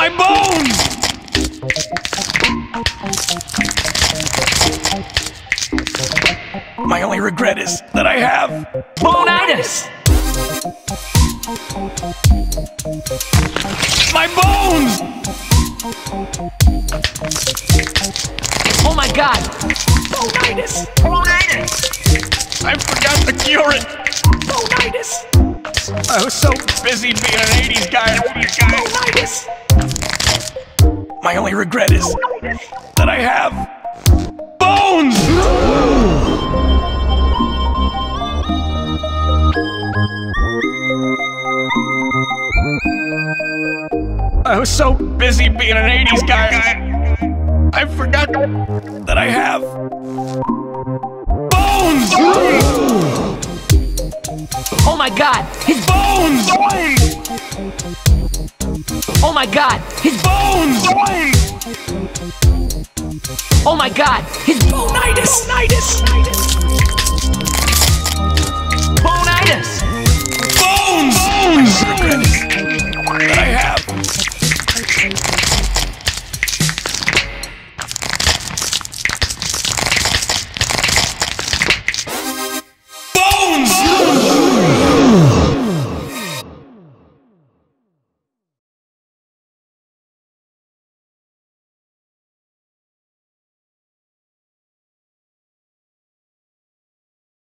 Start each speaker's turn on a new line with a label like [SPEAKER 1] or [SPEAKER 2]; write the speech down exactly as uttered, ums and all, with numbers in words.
[SPEAKER 1] My bones! My only regret is that I have
[SPEAKER 2] Boneitis!
[SPEAKER 1] my bones!
[SPEAKER 2] Oh my god!
[SPEAKER 1] Boneitis!
[SPEAKER 2] Boneitis!
[SPEAKER 1] I forgot to cure it!
[SPEAKER 2] Boneitis!
[SPEAKER 1] I was so busy being an eighties guy.
[SPEAKER 2] Boneitis!
[SPEAKER 1] My only regret is that I have bones! I was so busy being an eighties guy. I forgot that I have bones!
[SPEAKER 2] Oh my god! His
[SPEAKER 1] Bones!
[SPEAKER 2] Oh my god! His
[SPEAKER 1] Bones!
[SPEAKER 2] Oh my god! His
[SPEAKER 1] Boneitis! Boneitis!